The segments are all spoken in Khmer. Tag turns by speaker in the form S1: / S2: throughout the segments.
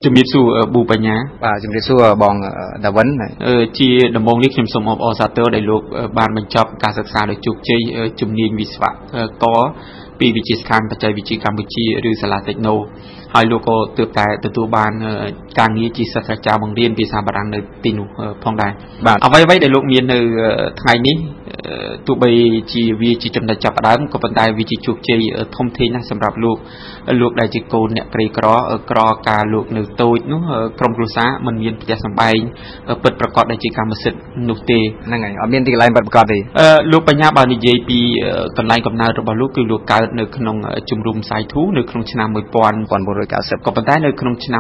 S1: ជំរាបសួរប៊ូបញ្ញា
S2: បាទជំរាបសួរបងដាវិន
S1: ជាដំបូងនេះខ្ញុំសូមអបអរសាទរដែលលោកបានបញ្ចប់ការសិក្សាដោយជោគជ័យជំនាញវិស្វករពីវិទ្យាស្ថានបច្ចេកវិទ្យាកម្ពុជាឬសាលាតិចណូហើយលោកក៏ទើបតែទទួលបានការងារជាសាស្ត្រាចារ្យបង្រៀនភាសាបារាំងនៅទីនោះផងដែរអ្វីដែលលោកមាននៅថ្ងៃនេះទោះបីជាវាជាចំណុចចាប់ផ្ដើមក៏ប៉ុន្តែវាជាជោគជ័យធំធេងណាស់សម្រាប់លោកដែលជាកូនអ្នកក្រីក្រការលោកនៅតូចនោះក្រុមគ្រួសារមិនមានផ្ទះសម្បែងពិតប្រាកដដែលជាកម្មសិទ្ធិនោះទេ
S2: ហ្នឹងហើយអត់មានទីកន្លែងពិតប្រាកដទេ
S1: លោកបញ្ញាបើនិយាយពីកន្លែងកំណើតរបស់លោកគឺលោកកើតនៅក្នុងជំរំសាយធូនៅក្នុងឆ្នាំ1990ក៏ប៉ុន្តែនៅក្នុងឆ្នាំ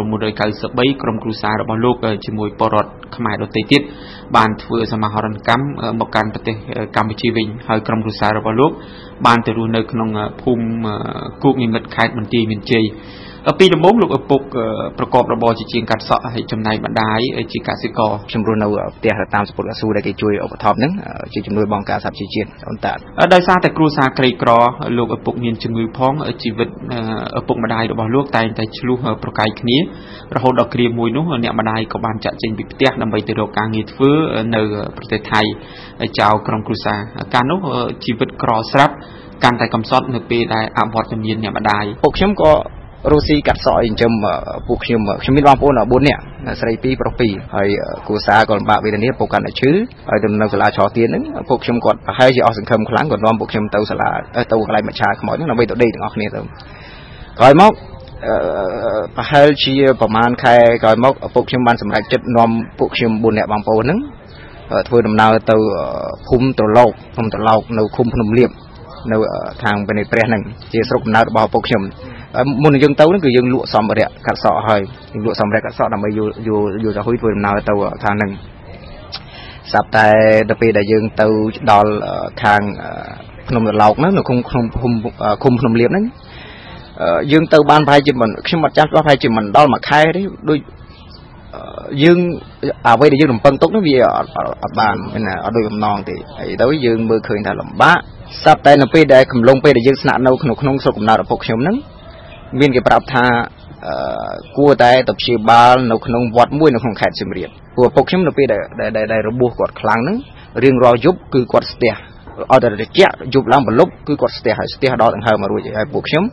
S1: 1993ក្រុមគ្រួសាររបស់លោកជាមួយពលរដ្ឋខ្មែរដទៃទៀតបានធ្វើសមាហរណកម្មមកកាន់ប្រទេសកម្ពុជាវិញហើយក្រុមគ្រួសាររបស់លោកបានទៅរស់នៅក្នុងភូមិគោកនិមិត្តខេត្តបន្ទាយមានជ័យពីដំបូងលោកឪពុកប្រកបរបរជាជាងកាត់សក់ហើយចំណែកម្ដាយជាកសិករ
S2: ខ្ញុំរស់នៅផ្ទះតាមសពុតកស៊ូដែលគេជួយឧបត្ថម្ភហ្នឹងជាជំនួយបងការសហជីវជាតិអូនតា
S1: ដោយសារតែគ្រួសារក្រីក្រលោកឪពុកមានជំងឺផងជីវិតឪពុកម្ដាយរបស់លោកតែងតែឆ្លោះប្រកែកគ្នារហូតដល់គ្រាមួយនោះអ្នកម្ដាយក៏បានចាក់ចេញពីផ្ទះដើម្បីទៅរកការងារធ្វើនៅប្រទេសថៃចៅក្រុមគ្រួសារកាលនោះជីវិតក្រស្រាប់កាន់តែកំសត់នៅពេលដែលអវត្តមានអ្នកម្ដាយ
S2: ពួកខ្ញុំក៏រុស្ស៊ីកាត់សក់អីចឹងពួកខ្ញុំមានបងប្អូន4នាក់ស្រី2ប្រុស2ហើយគ្រួសារក៏លំបាកវេទនាពួកគាត់តែឈឺហើយទៅនៅសាលាឆោទៀនហ្នឹងពួកខ្ញុំគាត់ប្រហែលជាអស់សង្ឃឹមខ្លាំងគាត់នាំពួកខ្ញុំទៅសាលាទៅកន្លែងមច្ឆាខ្មោចហ្នឹងដើម្បីទៅដេកទាំងអស់គ្នាទៅក្រោយមកប្រហែលជាប្រហែលខែក្រោយមកពួកខ្ញុំបានសម្រេចចិត្តនាំពួកខ្ញុំ4នាក់បងប្អូនហ្នឹងធ្វើដំណើរទៅភូមិត្រឡោកនៅឃុំភ្នំលៀបនៅខាងបេនីព្រះហ្នឹងជាស្រុកកំណើតរបស់ពួកខ្ញុំមុននឹងយើងទៅហ្នឹងគឺយើងលក់សម្ភារៈកាត់សក់ហើយយើងលក់សម្ភារៈកាត់សក់ដើម្បីយកទៅហុយធ្វើដំណើរទៅខាងហ្នឹងស្រាប់តែដល់ពេលដែលយើងទៅដល់ខាងភ្នំត្រឡោកហ្នឹងនៅឃុំភ្នំលៀបហ្នឹងយើងទៅបានប្រហែលជាខ្ញុំអត់ចាំច្បាស់ប្រហែលជាមិនដល់មួយខែទេដូចយើងអ្វីដែលយើងរំពឹងទុកនោះវាអត់បានអត់ដូចបំណងទេហើយទៅយើងមើលឃើញថាលំបាកស្រាប់តែនៅពេលដែលកំឡុងពេលដែលយើងស្នាក់នៅក្នុងស្រុកកំណើតរបស់ខ្ញុំហ្នឹងមានគេប្រាប់ថាគួរតែទៅព្យាបាលនៅក្នុងវត្តមួយនៅក្នុងខេត្តសៀមរាបព្រោះពុកខ្ញុំនៅពេលដែលរបួសគាត់ខ្លាំងហ្នឹងរៀងរាល់យប់គឺគាត់ស្ទះអត់តែត្រជាក់យប់ឡើងប្រលប់គឺគាត់ស្ទះហើយស្ទះដល់ដង្ហើមមករួចហើយពួកខ្ញុំ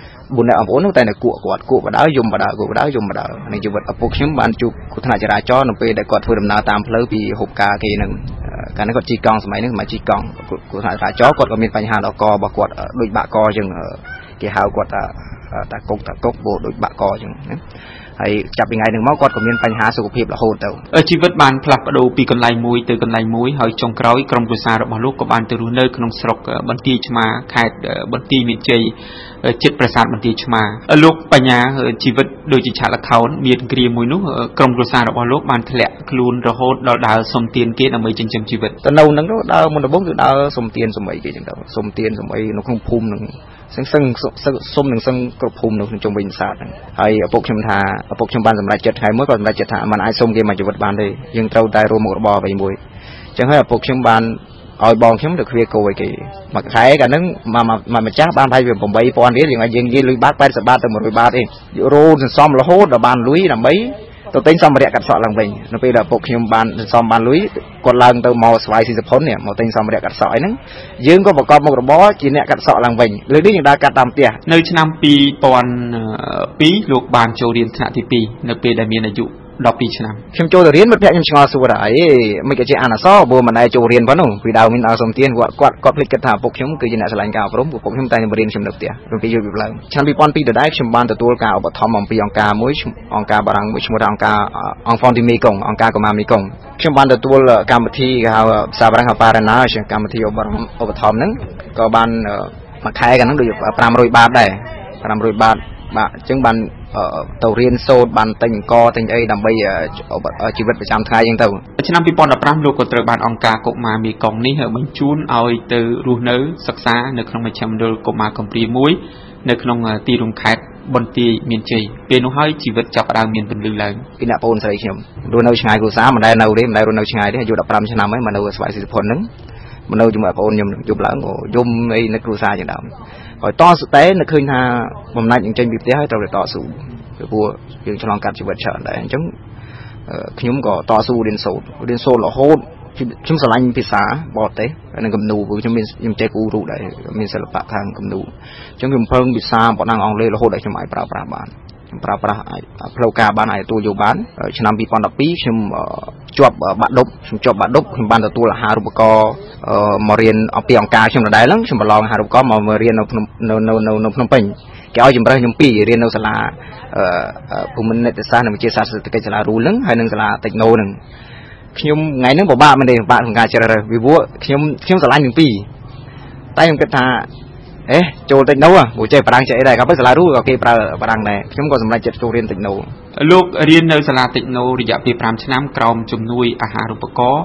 S2: 4អ្នកបងប្អូននោះតែគក់គាត់គក់បដៅយំបដៅគក់បដៅយំបដៅនេះជីវិតឪពុកខ្ញុំបានជួបគ្រោះថ្នាក់ចរាចរណ៍នៅពេលដែលគាត់ធ្វើដំណើរតាមផ្លូវពីហូបការគេនឹងកាលនេះគាត់ជិះកង់សម័យនេះមកជិះកង់គ្រោះថ្នាក់ចរាចរណ៍គាត់ក៏មានបញ្ហាដល់ករបស់គាត់ដូចបាក់កអញ្ចឹងគេហៅគាត់តាគុកបោដូចបាក់កអញ្ចឹងណាហើយចាប់ពីថ្ងៃហ្នឹងមកគាត់ក៏មានបញ្ហាសុខភាពរហូតទៅ
S1: ជីវិតបានផ្លាស់ប្ដូរពីកន្លែងមួយទៅកន្លែងមួយហើយចុងក្រោយក្រុមគ្រួសាររបស់លោកក៏បានទៅរស់នៅក្នុងស្រុកបន្ទាយឆ្មាខេត្តបន្ទាយមានជ័យជិតប្រាសាទបន្ទាយឆ្មាលោកបញ្ញាជីវិតដូចជាឆាកល្ខោនមានគ្រាមួយនោះក្រុមគ្រួសាររបស់លោកបានធ្លាក់ខ្លួនរហូតដល់ដើរសុំទានគេដើម្បីចិញ្ចឹមជីវិត
S2: ទៅនៅហ្នឹងដើរមុនដំបូងគឺដើរសុំទានសុំអីគេចឹងទៅសុំទានសុំអីនៅក្នុងភូមិហ្នឹងសឹងសុំនឹងសឹងគ្រប់ភូមិនៅក្នុងជុំវិញប្រាសាទហ្នឹងហើយឪពុកខ្ញុំបានសម្រេចចិត្តថ្ងៃមួយគាត់សម្រេចចិត្តថាមិនអាចសុំគេមកជីវិតបានទេយើងត្រូវតែរួមមុខរបរអ្វីមួយអញ្ចឹងហើយឪពុកខ្ញុំបានឲ្យបងខ្ញុំទៅឃ្វាគោឲ្យគេមួយខែកាលហ្នឹងមកម្ចាស់បានប្រហែលជា 8,000 រៀលយើងនិយាយលុយបាត់80 បាតទៅ100 បាតទេរោសន្សំរហូតដល់បានលុយដើម្បីទៅទិញសម្ភារៈកាត់សក់ឡើងវិញនៅពេលដែលឪពុកខ្ញុំបានសន្សំបានលុយគាត់ឡើងទៅមកស្វាយស៊ីសផុននេះមកទិញសម្ភារៈកាត់សក់អីហ្នឹងយើងក៏ប្រកបមុខរបរជាអ្នកកាត់សក់ឡើងវិញលើនេះយើងដើរកាត់តាមផ្ទះ
S1: នៅឆ្នាំ2002លោកបានចូលរៀនថ្នាក់ទី2នៅពេលដែលមានអាយុ12ឆ្នាំ
S2: ខ្ញុំចូលទៅរៀនមិត្តភក្តិខ្ញុំឆ្ងល់សួរថាអីមិនគេជាអាណាសព្រោះមិនដែរចូលរៀនប៉ុណ្ណឹងពីដើមមានដើរសុំទានគាត់ភ្លេចគិតថាពុកខ្ញុំគឺជាអ្នកឆ្លងការអប់រំពុកខ្ញុំតែរៀនខ្ញុំនៅផ្ទះពីពេលយប់ឡើងឆ្នាំ2002ដដែលខ្ញុំបានទទួលការឧបត្ថម្ភអំពីអង្គការមួយអង្គការបារាំងមួយឈ្មោះថាអង្គការអង្គហ្វនទីមេកុងអង្គការកុមារមេកុងខ្ញុំបានទទួលកម្មវិធីគេហៅភាសាបារាំងហៅ Parana ជាកម្មវិធីឧបត្ថម្ភហ្នឹងក៏បានមួយខែកាលហ្នឹងដូច500 បាតដែរ500 បាតបាទអញ្ចឹងបានទៅរៀនសូត្របានទិញអង្គទិញអីដើម្បីជីវិតប្រចាំថ្ងៃអញ្ចឹង
S1: ទៅឆ្នាំ2015លោកក៏ត្រូវបានអង្គការកុមារមេកុងនេះបញ្ជូនឲ្យទៅរស់នៅសិក្សានៅក្នុងមជ្ឈមណ្ឌលកុមារកំព្រាមួយនៅក្នុងទីរួមខេត្តបន្ទាយមានជ័យពេលនោះហើយជីវិតចាប់ផ្ដើមមានពន្លឺឡើង
S2: ពីអ្នកបងស្រីខ្ញុំរស់នៅឆ្ងាយគ្រួសារមិនដែលនៅទេមិនដែលរស់នៅឆ្ងាយទេអាយុ15ឆ្នាំហើយមកនៅស្វាយស៊ីសផុនហ្នឹងមកនៅជាមួយបងខ្ញុំយប់ឡើងក៏យំអីនៅគ្រួសារជាដើមហើយតស៊ូតែនឹកឃើញថាបំណាច់នឹងចេញពីផ្ទះហើយត្រូវតែតស៊ូពីព្រោះយើងឆ្លងកាត់ជីវិតច្រើនដែរអញ្ចឹងខ្ញុំក៏តស៊ូរៀនសូត្ររហូតខ្ញុំស្រឡាញ់ភាសាបរទេសនិងគំនូព្រោះខ្ញុំចេះគូររូបដែរមានសិល្បៈខាងគំនូអញ្ចឹងខ្ញុំពឹងភាសាប៉ុណ្ណឹងអង់គ្លេសរហូតដល់ខ្ញុំអាចប្រើប្រាស់បានប្រើប្រាស់ផ្លូវការបានអាចទទួលយកបានឆ្នាំ2012ខ្ញុំជាប់បាក់ឌុបខ្ញុំបានទទួលអាហារូបករណ៍មករៀនពីអង្គការខ្ញុំដដែលហ្នឹងខ្ញុំប្រឡងអាហារូបករណ៍មករៀននៅភ្នំពេញគេឲ្យជំរើសខ្ញុំពីររៀននៅសាលាភូមិន្ទនីតិសាស្ត្រនិងវិទ្យាសាស្ត្រសេដ្ឋកិច្ចសាលារូលហ្នឹងហើយនិងសាលាតិចណូហ្នឹងខ្ញុំថ្ងៃហ្នឹងពិបាកមែនទេពិបាកក្នុងការជ្រើសរើសពីព្រោះខ្ញុំស្រឡាញ់ទាំងពីរតែខ្ញុំគិតថាចូលតិចណូព្រោះចេះបារាំងចេះអីដែរក៏ប៉ុន្តែសាលារូលក៏គេប្រើបារាំងដែរខ្ញុំក៏សម្រេចចិត្តចូលរៀនតិចណូ
S1: លោករៀននៅសាលាតិចណូរយៈពេល5ឆ្នាំក្រោមជំនួយអាហារូបករណ៍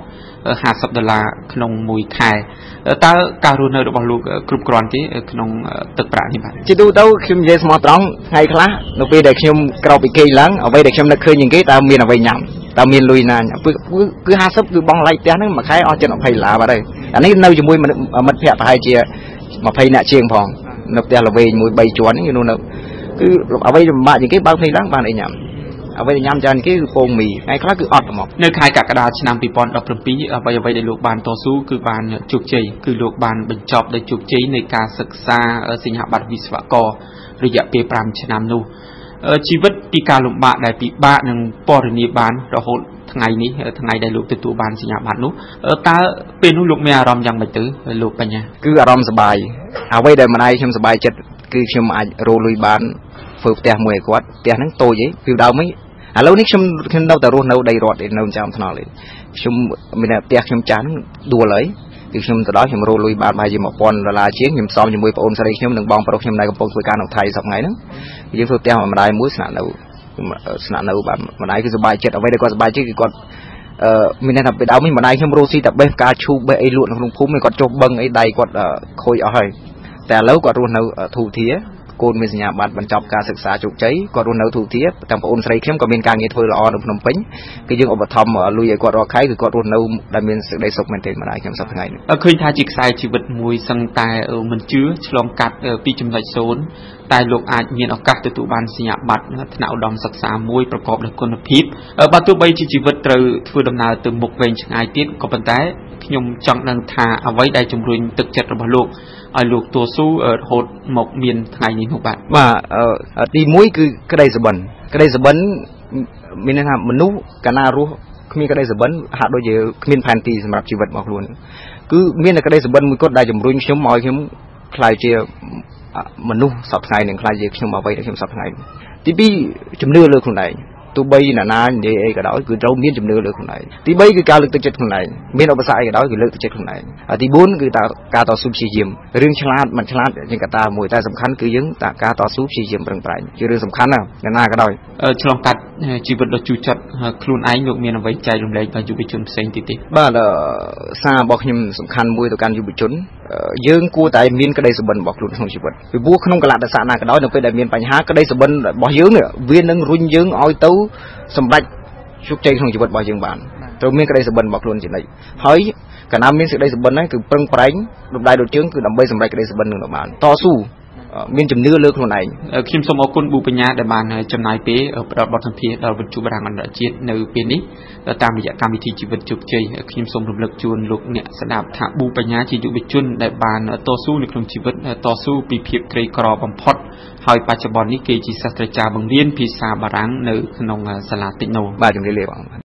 S1: $50ក្នុងមួយខែតើការរស់នៅរបស់លោកគ្រប់គ្រាន់ទេក្នុងទឹកប្រាក់នេះបាទ
S2: ជាទូទៅខ្ញុំនិយាយស្មោះត្រង់ថ្ងៃខ្លះនៅពេលដែលខ្ញុំក្រោកពីគេងឡើងអ្វីដែលខ្ញុំនឹកឃើញជាងគេតើមានអ្វីញ៉ាំតើមានលុយណាគឺ50គឺបង់ថ្លៃផ្ទះហ្នឹងមួយខែអស់ជិត$20បាទហើយអានេះនៅជាមួយមិត្តភ័ក្តិប្រហែលជា20នាក់ជាងផងនៅផ្ទះល្វែងមួយ3ជាន់ហ្នឹងនៅគឺអ្វីលំបាកជាងគេបើកភ្នែកឡើងបានអីញ៉ាំអ្វីដែលញ៉ាំច្រើនគេគឺពងមីថ្ងៃខ្លះគឺអត់ហ្មង
S1: នៅខែកក្កដាឆ្នាំ2017អ្វីដែលលោកបានតស៊ូគឺបានជោគជ័យគឺលោកបានបញ្ចប់ដោយជោគជ័យនៃការសិក្សាសញ្ញាបត្រវិស្វកររយៈពេល5ឆ្នាំនោះជីវិតពីការលំបាកដែលពិបាកនឹងពណ៌នាបានរហូតថ្ងៃនេះថ្ងៃដែលលោកទទួលបានសញ្ញាបត្រនោះតើពេលនោះលោកមានអារម្មណ៍យ៉ាងម៉េចទៅលោកបញ្ញា
S2: គឺអារម្មណ៍សប្បាយអ្វីដែលម្ដាយខ្ញុំសប្បាយចិត្តគឺខ្ញុំអាចរកលុយបានធ្វើផ្ទះមួយឲ្យគាត់ផ្ទះហ្នឹងតូចឯងពីដើមឥឡូវនេះខ្ញុំនៅតែរស់នៅដីរត់ឯនៅចាំថ្នល់ឯងខ្ញុំមានផ្ទះខ្ញុំចាស់ហ្នឹងដួលហើយគឺខ្ញុំទៅដល់ខ្ញុំរកលុយបានប្រហែលជា$1000ជាងខ្ញុំសំជាមួយប្អូនស្រីខ្ញុំនិងបងប្រុសខ្ញុំដែលកំពុងធ្វើការនៅថៃសប្តាហ៍ថ្ងៃហ្នឹងយើងធ្វើផ្ទះម្ដាយមួយស្នាក់នៅបាទម្ដាយគឺសប្បាយចិត្តអ្វីដែលគាត់សប្បាយចិត្តគឺគាត់មានន័យថាពីដើមនេះម្ដាយខ្ញុំរស់ស៊ីតែបេះផ្កាឈូកបេះអីលក់នៅក្នុងភូមិគាត់ចុះបឹងអីដៃគាត់ខូចអស់ហើយតែឥឡូវគាត់រស់នៅធូធាកូនមានសញ្ញាបត្របញ្ចប់ការសិក្សាជោគជ័យគាត់រស់នៅធូធាទាំងប្អូនស្រីខ្ញុំក៏មានការងារធ្វើល្អនៅភ្នំពេញគឺយើងឧបត្ថម្ភលុយឲ្យគាត់រាល់ខែគឺគាត់រស់នៅដែលមានសេចក្តីសុខមែនទែនម្ដាយខ្ញុំសប្តាហ៍ថ្ងៃនេះ
S1: ឃើញថាជាខ្សែជីវិតមួយសឹងតែមិនជឿឆ្លងកាត់ពីចំណុច0តែលោកអាចមានឱកាសទទួលបានសញ្ញាបត្រថ្នាក់ឧត្តមសិក្សាមួយប្រកបដោយគុណភាពបើទោះបីជាជីវិតត្រូវធ្វើដំណើរទៅមុខវែងឆ្ងាយទៀតក៏ប៉ុន្តែខ្ញុំចង់ដឹងថាអ្វីដែលជំរុញទឹកចិត្តរបស់លោកឲ្យលោកតស៊ូរហូតមកមានថ្ងៃនេះនោះបាទ
S2: ទី1គឺក្តីសុបិនមានន័យថាមនុស្សកាលណារស់គ្មានក្តីសុបិនហាក់ដូចជាគ្មានផែនទីសម្រាប់ជីវិតរបស់ខ្លួនគឺមានតែក្តីសុបិនមួយគត់ដែលជំរុញខ្ញុំឲ្យខ្ញុំខ្លាយជាមនុស្សសពថ្ងៃនឹងខ្លាយជាខ្ញុំអ្វីដែលខ្ញុំសពថ្ងៃទី2ជំនឿលើខ្លួនឯងទោះបីណានិយាយអីក៏ដោយគឺត្រូវមានជំនឿលើខ្លួនឯងទី3គឺការលើកទឹកចិត្តខ្លួនឯងមានឧបសគ្គអីក៏ដោយគឺលើកទឹកចិត្តខ្លួនឯងទី4គឺការតស៊ូព្យាយាមរឿងឆ្លាតមិនឆ្លាតជាកត្តាមួយតែសំខាន់គឺយើងការតស៊ូព្យាយាមប្រឹងប្រែងជារឿងសំខាន់ណាក៏ដោយ
S1: ឆ្លងកាត់ជីវិតដ៏ជូរចត់ខ្លួនឯងលោកមានអ្វីចែករំលែកដល់យុវជនផ្សេងទៀតទេ
S2: បាទសាររបស់ខ្ញុំសំខាន់មួយទៅកាន់យុវជនយើងគួរតែមានក្តីសុបិនរបស់ខ្លួនក្នុងជីវិតពីព្រោះក្នុងកលៈទេសៈណាក៏ដោយនៅពេលដែលមានបញ្ហាក្តីសុបិនរបស់យើងវានឹងរុញយើងឲ្យទៅសម្រេចជោគជ័យក្នុងជីវិតរបស់យើងបានត្រូវមានក្តីសុបិនរបស់ខ្លួនជានិច្ចហើយកាលណាមានសេចក្តីសុបិនហ្នឹងគឺប្រឹងប្រែងដូចដៃដូចជើងគឺដើម្បីសម្រេចក្តីសុបិននឹងបានតស៊ូមានជំនឿលើខ្លួនឯង
S1: ខ្ញុំសូមអរគុណប៊ូបញ្ញាដែលបានចំណាយពេលផ្ដល់បទសម្ភាសន៍ដល់វិទ្យុបារាំងអន្តរជាតិនៅពេលនេះតាមរយៈកម្មវិធីជីវិតជោគជ័យខ្ញុំសូមរំលឹកជូនលោកអ្នកស្ដាប់ថាប៊ូបញ្ញាជាយុវជនដែលបានតស៊ូនៅក្នុងជីវិតតស៊ូពីភាពក្រីក្របំផុតហើយបច្ចុប្បន្ននេះគេជាសាស្ត្រាចារ្យបង្រៀនភាសាបារាំងនៅក្នុងសាលាតិចណូ
S2: បាទជំរាបលាបង